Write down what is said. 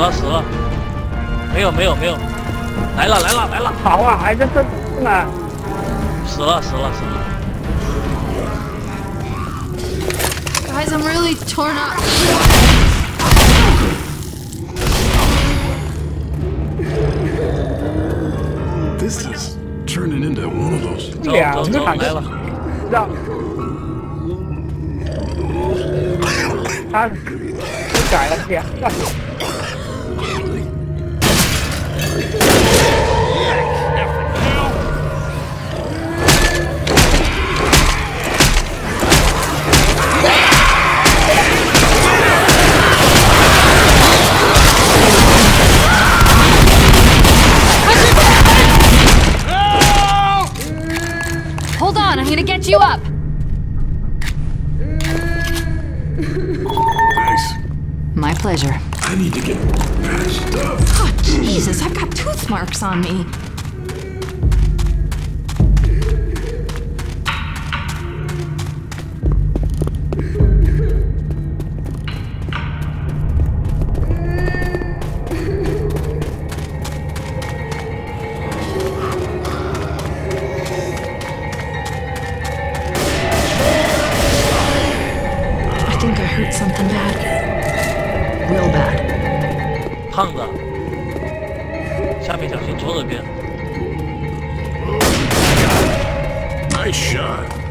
死了，没有，来了， 好啊，还在这呢。 死了。 Guys, I'm really torn up. This is turning into one of those. 走，来了。 让他改了天。 Hold on, I'm gonna get you up. Thanks. My pleasure. I need to get patched up. Oh, Jesus, I've got tooth marks on me. I think I hurt something bad. Real bad. 胖子，下面小心，左手边。 Nice shot.